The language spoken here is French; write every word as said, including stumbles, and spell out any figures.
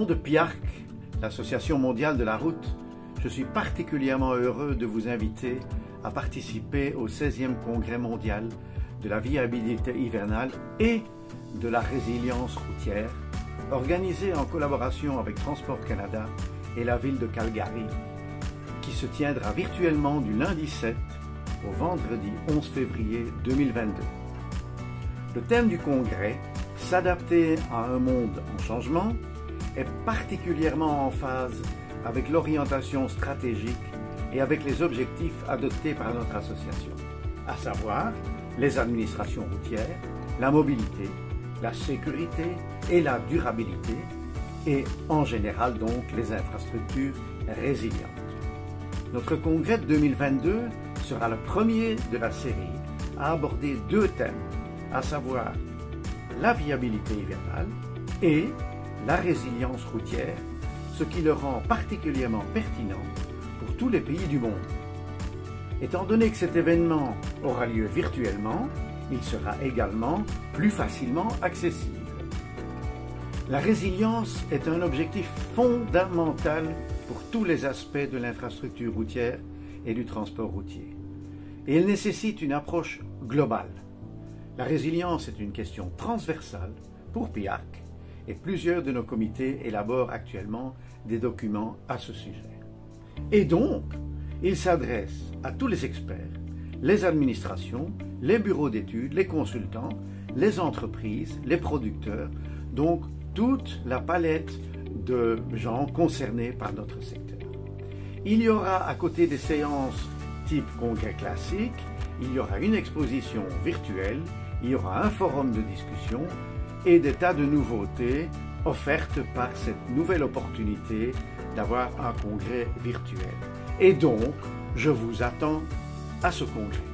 nom de P I A R C, l'Association mondiale de la route, je suis particulièrement heureux de vous inviter à participer au seizième congrès mondial de la viabilité hivernale et de la résilience routière, organisé en collaboration avec Transport Canada et la ville de Calgary, qui se tiendra virtuellement du lundi sept au vendredi onze février deux mille vingt-deux. Le thème du congrès, s'adapter à un monde en changement, est particulièrement en phase avec l'orientation stratégique et avec les objectifs adoptés par notre association, à savoir les administrations routières, la mobilité, la sécurité et la durabilité, et en général donc les infrastructures résilientes. Notre congrès de deux mille vingt-deux sera le premier de la série à aborder deux thèmes, à savoir la viabilité hivernale et la résilience routière, ce qui le rend particulièrement pertinent pour tous les pays du monde. Étant donné que cet événement aura lieu virtuellement, il sera également plus facilement accessible. La résilience est un objectif fondamental pour tous les aspects de l'infrastructure routière et du transport routier. Et elle nécessite une approche globale. La résilience est une question transversale pour P I A R C et plusieurs de nos comités élaborent actuellement des documents à ce sujet. Et donc, il s'adresse à tous les experts, les administrations, les bureaux d'études, les consultants, les entreprises, les producteurs, donc toute la palette de gens concernés par notre secteur. Il y aura à côté des séances type congrès classique, il y aura une exposition virtuelle, il y aura un forum de discussion et des tas de nouveautés offertes par cette nouvelle opportunité d'avoir un congrès virtuel. Et donc, je vous attends à ce congrès.